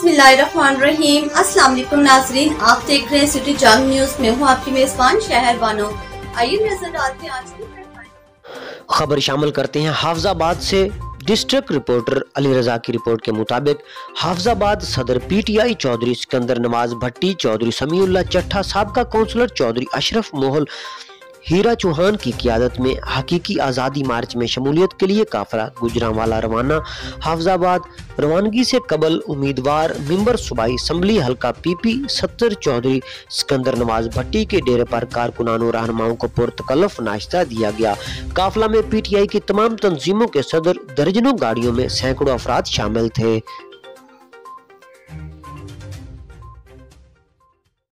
बिस्मिल्लाहिर्रहमानिर्रहीम। अस्सलाम वालेकुम नाज़रीन, आप देख रहे हैं सिटी जंग न्यूज में हूँ आपकी मेजबान शहर बानो। आइए नजर डालते हैं आज की खबर शामिल करते हैं हाफिजाबाद से। डिस्ट्रिक्ट रिपोर्टर अली रजा की रिपोर्ट के मुताबिक हाफिजाबाद सदर पीटीआई चौधरी सिकंदर नवाज भट्टी, चौधरी समीउल्लाह चट्ठा, साबका काउंसलर चौधरी अशरफ मोहल हीरा चौहान की क़ियादत में हकीकी आज़ादी मार्च में शमूलियत के लिए काफिला गुजरांवाला रवाना। हाफिजाबाद रवानगी से कबल उम्मीदवार मेंबर सूबाई असम्बली हल्का पीपी 70 चौधरी सिकंदर नवाज भट्टी के डेरे पर कारकुनान और रहनुमाओं को पुरतकल्लफ नाश्ता दिया गया। काफिला में पीटीआई की तमाम तंजीमों के सदर, दर्जनों गाड़ियों में सैकड़ों अफराद शामिल थे।